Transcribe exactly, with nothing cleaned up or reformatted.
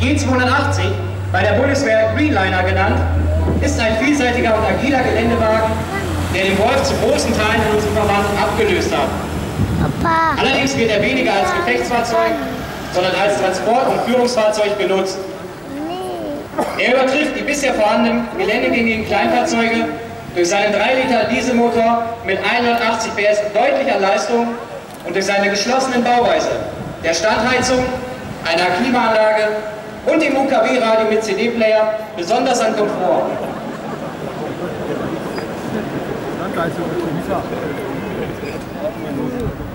G zweihundertachtzig, bei der Bundeswehr Greenliner genannt, ist ein vielseitiger und agiler Geländewagen, der den Wolf zu großen Teilen in unserem Verband abgelöst hat. Papa. Allerdings wird er weniger als Gefechtsfahrzeug, sondern als Transport- und Führungsfahrzeug genutzt. Er übertrifft die bisher vorhandenen geländegängigen Kleinfahrzeuge durch seinen drei Liter Dieselmotor mit hundertachtzig P S deutlicher Leistung und durch seine geschlossenen Bauweise, der Standheizung, einer Klimaanlage und dem U K W-Radio mit C D-Player besonders an Komfort.